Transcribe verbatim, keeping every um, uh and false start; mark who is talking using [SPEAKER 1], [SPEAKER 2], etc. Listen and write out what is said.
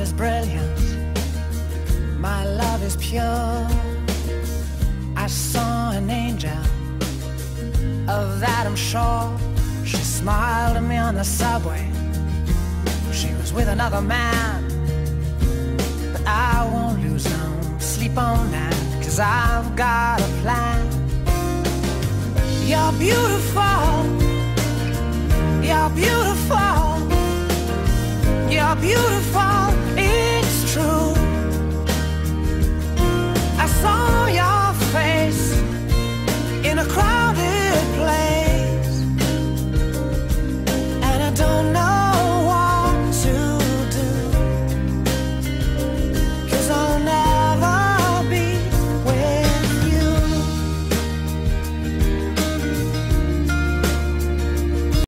[SPEAKER 1] is brilliant, my love is pure. I saw an angel, of that I'm sure. She smiled at me on the subway. She was with another man, but I won't lose no sleep on that, 'cause I've got a plan. You're beautiful, you're beautiful, you're beautiful.